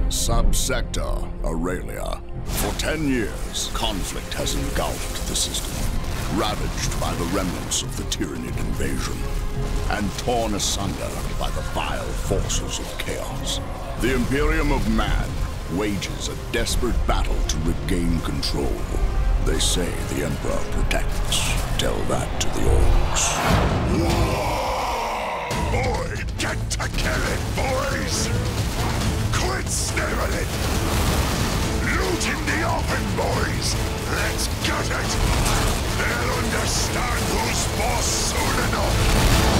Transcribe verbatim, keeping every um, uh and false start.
Subsector Aurelia. For ten years, conflict has engulfed the system, ravaged by the remnants of the Tyranid invasion, and torn asunder by the vile forces of chaos. The Imperium of Man wages a desperate battle to regain control. They say the Emperor protects. Tell that to the orcs. Boy, get to killing, boys! Quit sniveling! Loot in the open, boys! Let's get it! They'll understand who's boss soon enough!